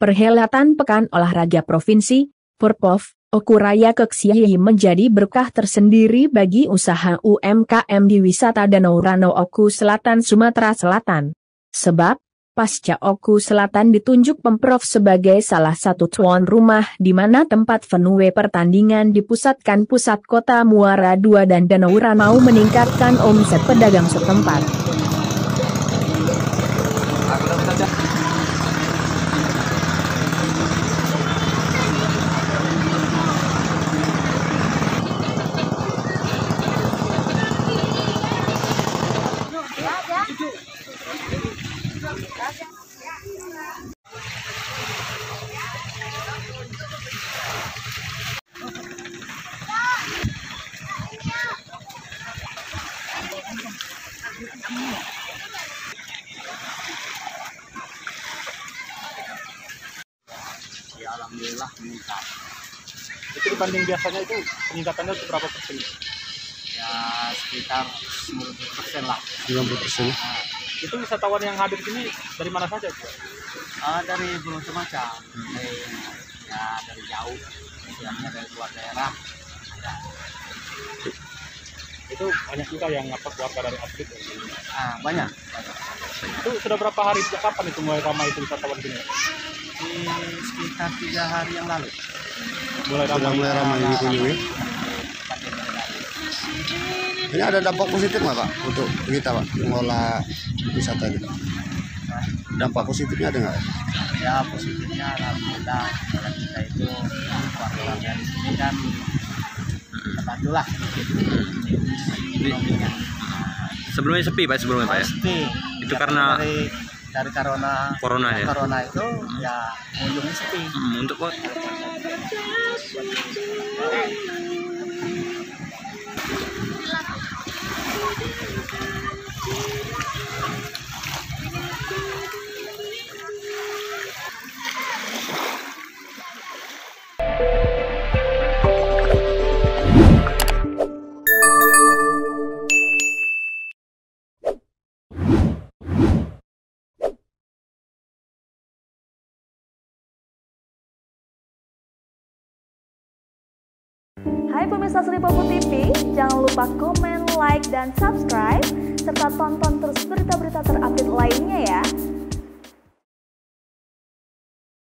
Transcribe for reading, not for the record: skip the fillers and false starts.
Perhelatan Pekan Olahraga Provinsi, Porpov, Oku Raya Keksiayi menjadi berkah tersendiri bagi usaha UMKM di wisata Danau Rano Oku Selatan Sumatera Selatan. Sebab, pasca Oku Selatan ditunjuk Pemprov sebagai salah satu tuan rumah di mana tempat venue pertandingan dipusatkan pusat kota Muara II dan Danau Rano meningkatkan omset pedagang setempat. Ya, alhamdulillah meningkat. Itu dibanding biasanya itu peningkatannya itu berapa persen? Ya sekitar 90% lah. 90%. Itu wisatawan yang hadir di sini dari mana saja itu? Dari berbagai macam, dari jauh, misalnya dari luar daerah. Ada. Itu banyak juga yang keluarga dari atlet. Banyak. Itu sudah berapa hari, sejak kapan itu mulai ramai itu wisatawan di sini? Di sekitar 3 hari yang lalu. Mulai ramai dikunjungi. Ini ada dampak positif nggak Pak untuk kita Pak mengelola wisata gitu? Dampak positifnya ada nggak? Ya positifnya alhamdulillah kita itu warga di sini kan terbantulah. Sebelumnya sepi Pak, sebelumnya Pak ya? Sepi. Itu karena dari corona ya? Corona itu ya pengunjungnya sepi. Untuk kok? Hai pemirsa Sri Popo TV, jangan lupa komen, like, dan subscribe, serta tonton terus berita-berita terupdate lainnya ya.